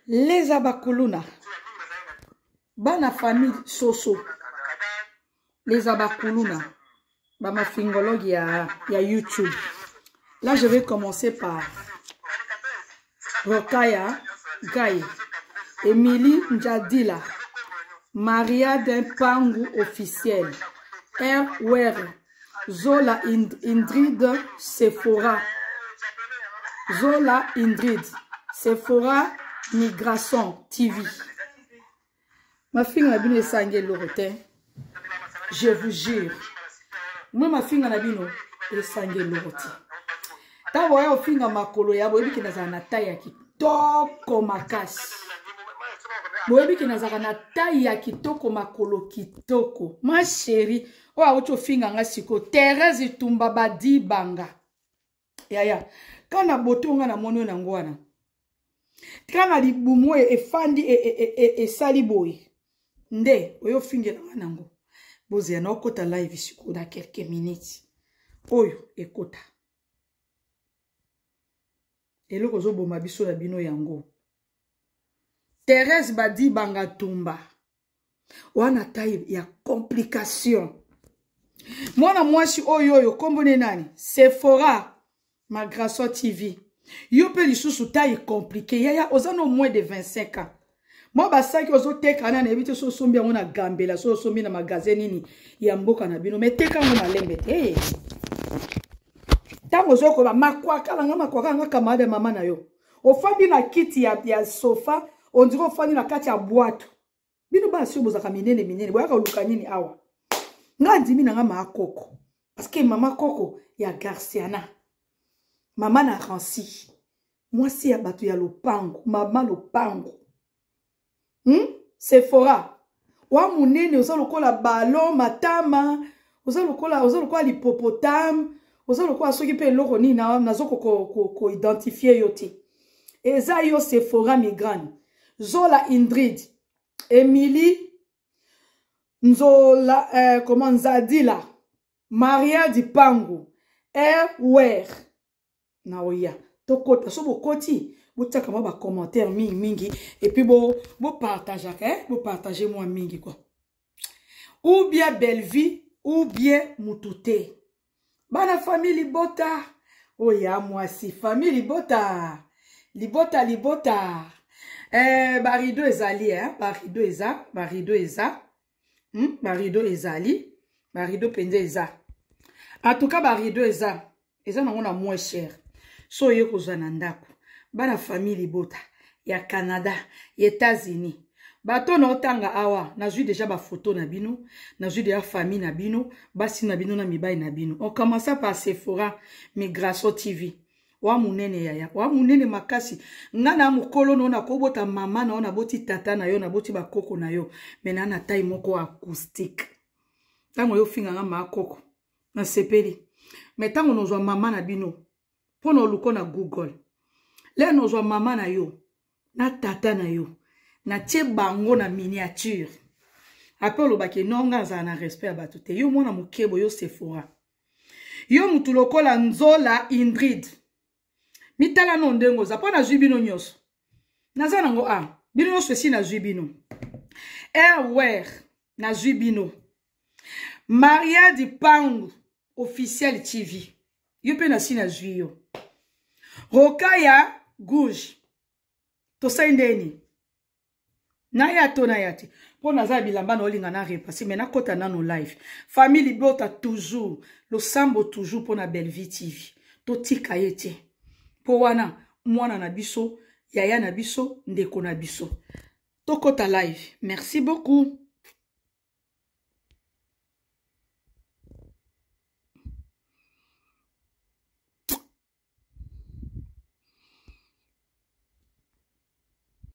Les Abakuluna. Bana famille Soso. Les Abakuluna. Ma fingologue y a YouTube. Là, je vais commencer par Rokaya Gaye, Emily Njadila, Maria Dempangu officiel, R. Zola Indrid Sephora, Zola Indrid Sephora Migration TV. Ma fille n'a bien essayé l'orotin. Je vous jure. Moi, ma fille n'a bien essayé l'orotin. Tant que vous avez un makolo ya boyebi ki nazala na taille ya kitoko makasi. Boyebi ki nazala na taille ya kitoko makolo kitoko. Ma chérie, o auto finga nga siko Thérèse Tumba Badi Banga. Yaya, kana botonga na mono na ngwana. Kana libumo efandi e sali boy. Nde, oyo finga na nango. Bozi na okota live siko na quelques minutes. Oyo ekota. Elo kozo boma biso na bino yango. Thérèse Badi Banga Tumba. Wana taille ya complication. Mwana mwasi oyo kombone nani? Sephora Migration TV. Yo pe lisusu taille compliqué. Yaya ozano moins de 25 ans. Moi basaki ozo teka na ebite so sombi yango na gambela so sombi na magasin nini ya mboka na bino. Mais teka ngo na lembe te. Tango zoko ba makwaka nga kamade mama na yo. Ofandi na kiti ya sofa, on dirait ofandi na kati ya boîte. Bino ba sio bozaka minene boya ka luka nini awa. Nga ndimi na nga makoko. Parce que mama koko ya Garciana. Mama na Rancy. Moi si ya batu ya lopango, mama lopango. Sephora. Wa munene oza lokola ballon matama, oza lokola l'hippopotame. Oza lokola soki pe loko ni na nazoko ko identifier yo te. Eza yo Sephora Migrane. Zola Indrid. Emily Nzola comment Nzadila. Maria Dipangu. R. Na oya. Tokota so bokoti. Botaka ma ba commentaire mingi et puis bo partager bo partager moi mingi quoi. Ou bien belle vie ou bien mutute. Bana famille Libota. Oh ya moi si famille Libota. Libota. Barido ezali Barido eza. Barido ezali. Barido pende eza. En tout cas barido eza. Eza nango na moins cher. So ye kozana ndako. Bana famille Libota. Ya Canada, ya États-Unis. Bato na otanga awa, nazui déjà ba photo na bino, nazui déjà famille na bino, basi na bino na mibai na bino. On commence par Sephora Migration TV. Wa munene yaya, wa munene makasi. Ngana mukolo no na kobota mama na ona boti tata na yo na boti bakoko na yo. Mena na taille moko acoustique. Tango yo finga nga makoko na sepeli. Mais tango nozwa mama na bino, pono luko na Google. Le nozwa mama na yo, na tata na yo. Na tie bango na miniature. Après le baki nonga za na respect abatute. Yo mona mukebo yo Sephora. Yo mutu lokola Nzola Indrid. Mitala no ndengo za pona zubino nyoso. Naza nango bino nyoso si na zubino. R. Na zubino. Maria Dipangu officiel TV. Yo pe na si na zuyo. Rokaya Gouge. To saindeni. Nayati. Pour naza bilamba na olinga na repasser mais na kota na no live. Famille Libota toujours, le sambo toujours pour na belle vie TV. To tika yete. Po wana mwana na biso, yaya na biso, ndeko na biso. To kota live. Merci beaucoup.